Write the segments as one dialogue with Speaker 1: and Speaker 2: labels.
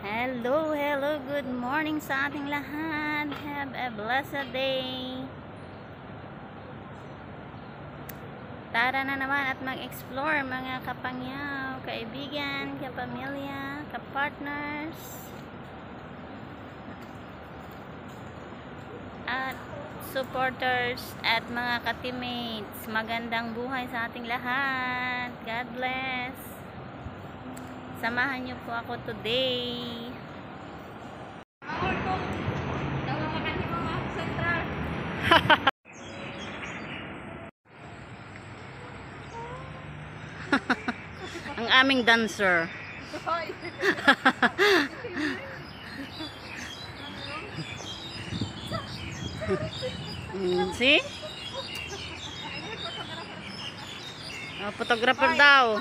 Speaker 1: Hello, hello, good morning sa ating lahat. Have a blessed day. Tara na naman at mag-explore mga kapangyaw, kaibigan, kapamilya, kapartners, at supporters at mga ka-teammates. Magandang buhay sa ating lahat. God bless. Samahan niyo po ako today. Ang aming dancer. See? Oh, photographer daw.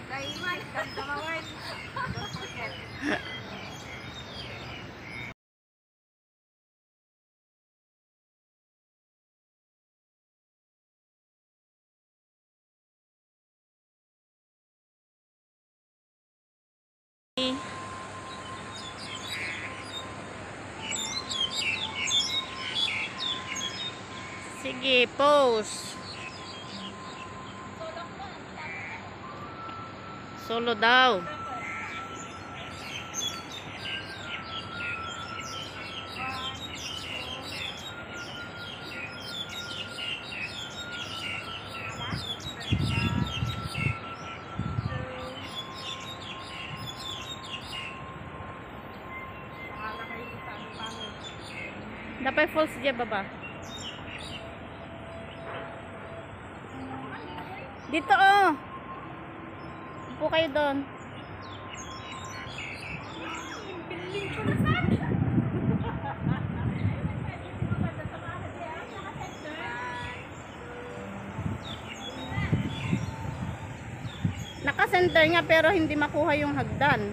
Speaker 1: Sige, pose. Solo daw. Dapat false dia baba. Dito oh. Upo kayo doon. Naka-center nga pero hindi makuha yung hagdan.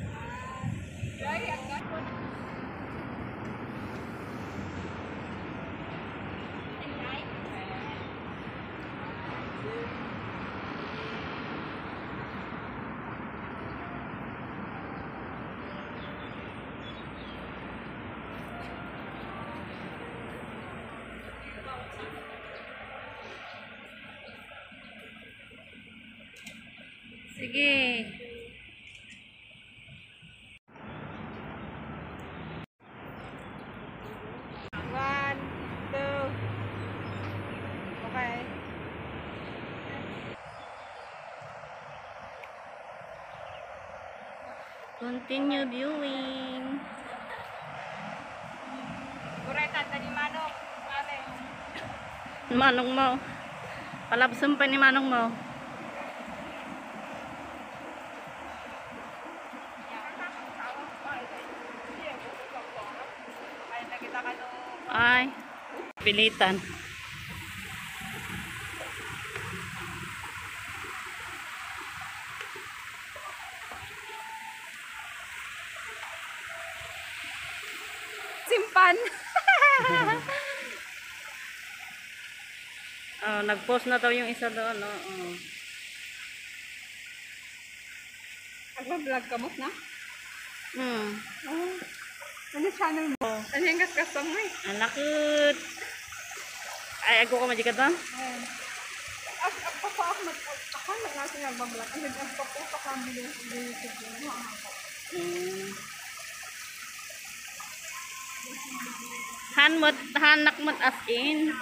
Speaker 1: Sige. One, two. Okay. Continue viewing. Kureta tadi manong. Manong mo. Palabsum pa ni manong mo. Ay, pilitan. Simpan. Oh, nag-post na daw yung isa doon, no. Oh.
Speaker 2: Nagpa-vlog ka mo na?
Speaker 1: Oh.
Speaker 2: Ano channel mo? Ano yung gas-gasang mo eh?
Speaker 1: Anakut. Ay, ako ka majika doon?
Speaker 2: Ako natin nagpa-vlog. Ano yung nagpa-post ako ang video sa YouTube mo.
Speaker 1: Hanak mo as in.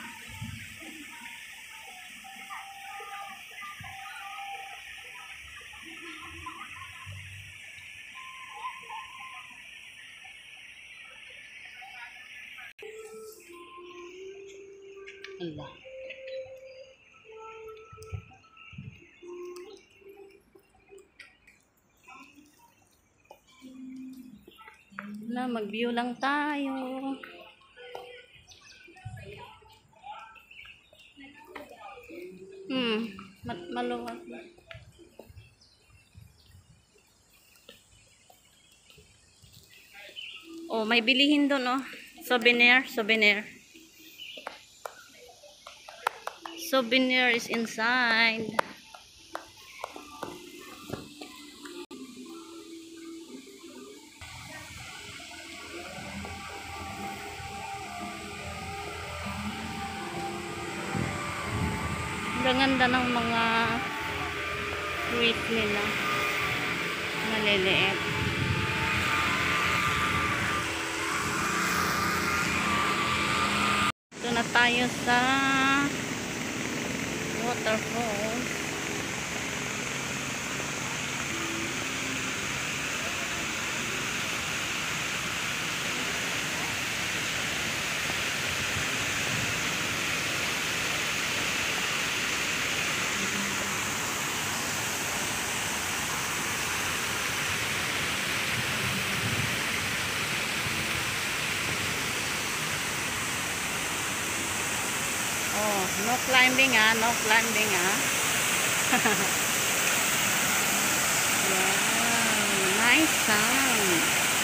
Speaker 1: Allah. Na mag-view lang tayo. Maluwag. Oh, may bilihin doon oh. Souvenir. Souvenir is inside. Gaganda ng mga fruit nila. Maliliit. Ito na tayo sa waterfalls. Oh, no climbing ah, no climbing ah. Wow, nice sound.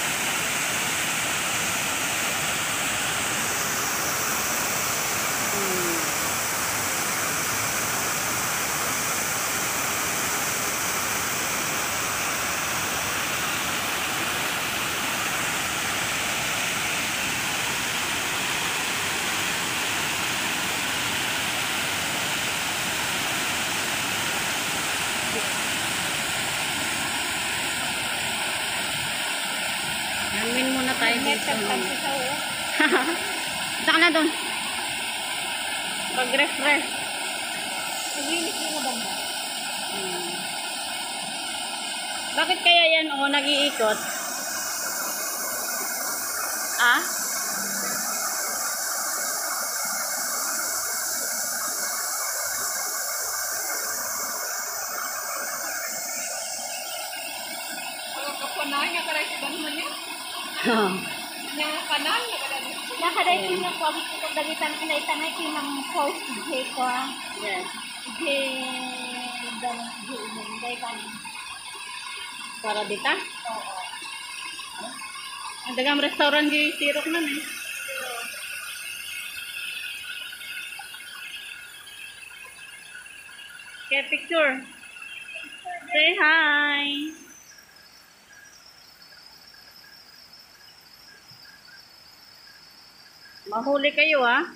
Speaker 1: Namin muna tayo dito. Saka na doon. Pag-refresh.
Speaker 2: Naglinis mo ba mo?
Speaker 1: Bakit kaya yan o nag-iikot? Ah?
Speaker 2: Ang kapunan niya karay sa banman niya. Yang kanan na kada.
Speaker 3: Nakaday ko yung pawis ko dagitan kinay-tanay ko ng post J ko.
Speaker 1: Yes.
Speaker 3: J dan J day kan.
Speaker 1: Para dita?
Speaker 3: Oo.
Speaker 1: Ang dagang restaurant di sirok na eh. Okay, picture. Say hi. Mahuli kayo ah.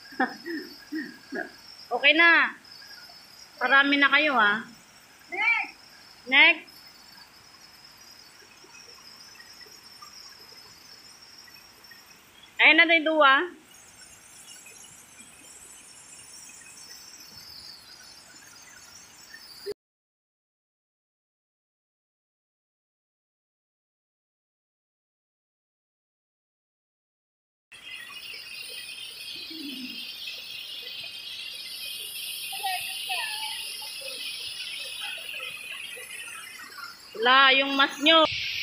Speaker 1: Okay na. Parami na kayo ah.
Speaker 2: Next!
Speaker 1: Next. Ayan na tayo duwa. Wala, yung mas nyo.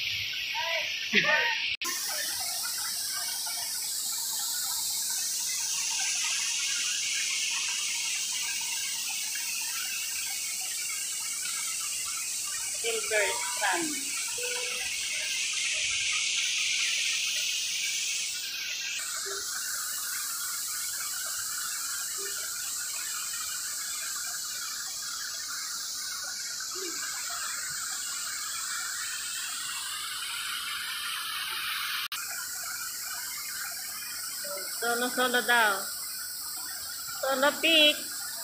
Speaker 1: Silver strand. Solo daw. Solo pic.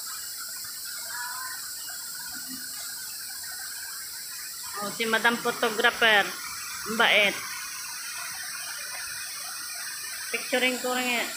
Speaker 1: Oh, si Madam Photographer. Ang bait. Picturing ko rin eh.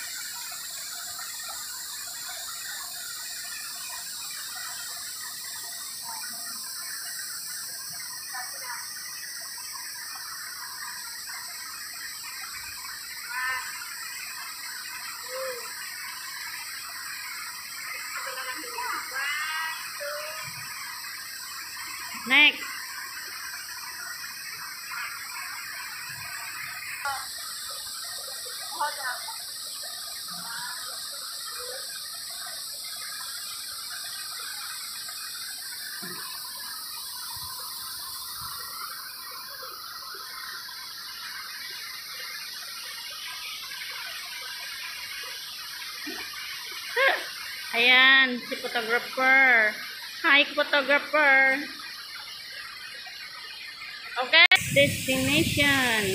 Speaker 1: Next. Ayan, si photographer. Hi, photographer. Okay, destination.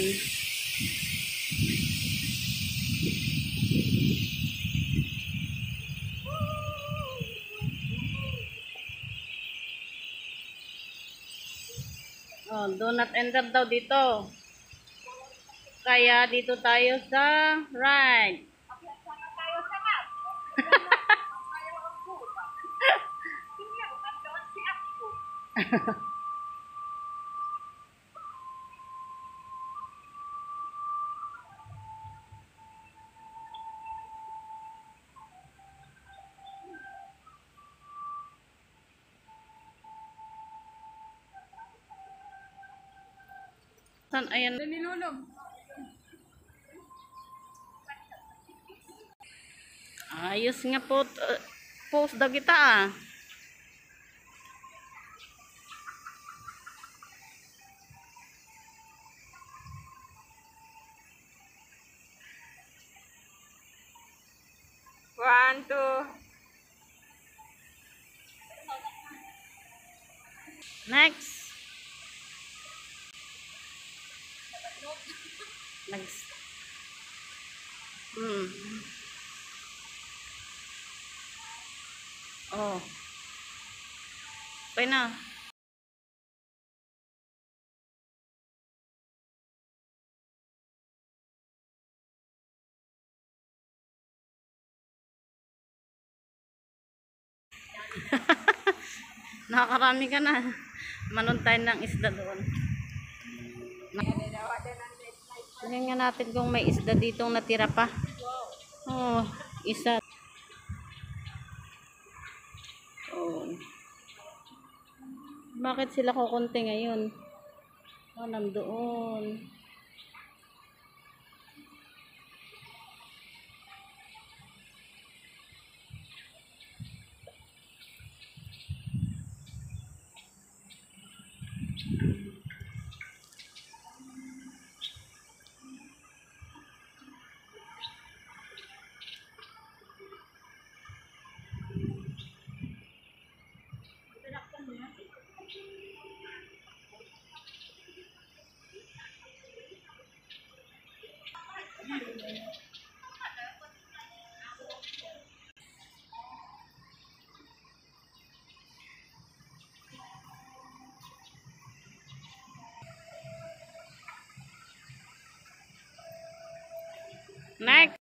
Speaker 1: Do not enter daw dito. Kaya dito tayo sa right.
Speaker 3: Sama tayo sa map. Tayo ang buta. Tingnan mo, nandoon si Ako.
Speaker 1: San, ayan.
Speaker 2: Nilulog.
Speaker 1: Ayos nga po. Post daw kita ah.
Speaker 2: One, two.
Speaker 1: Next. Next. Oh. Okay na. Nakakarami ka na. Manon tayo ng isda doon. Tingnan nga natin kung may isda ditong natira pa. Oh, isa. Oh. Bakit sila kukunti ngayon? Oh, nandoon. Next.